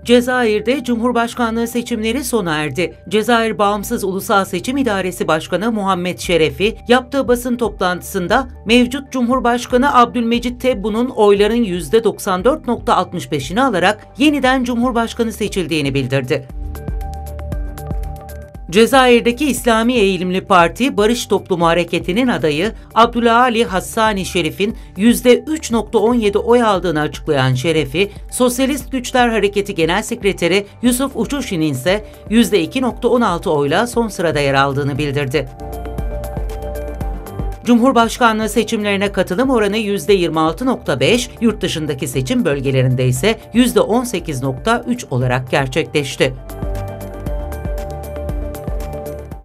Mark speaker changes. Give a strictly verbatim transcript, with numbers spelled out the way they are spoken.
Speaker 1: Cezayir'de Cumhurbaşkanlığı seçimleri sona erdi. Cezayir Bağımsız Ulusal Seçim İdaresi Başkanı Muhammed Şerefi yaptığı basın toplantısında mevcut Cumhurbaşkanı Abdülmecit Tebboun'un oyların yüzde doksan dört virgül altmış beşini alarak yeniden Cumhurbaşkanı seçildiğini bildirdi. Cezayir'deki İslami Eğilimli Parti Barış Toplumu Hareketi'nin adayı Abdülali Hassani Şerif'in yüzde üç virgül on yedi oy aldığını açıklayan Şerefi, Sosyalist Güçler Hareketi Genel Sekreteri Yusuf Uçuşi'nin ise yüzde iki virgül on altı oyla son sırada yer aldığını bildirdi. Cumhurbaşkanlığı seçimlerine katılım oranı yüzde yirmi altı virgül beş, yurt dışındaki seçim bölgelerinde ise yüzde on sekiz virgül üç olarak gerçekleşti.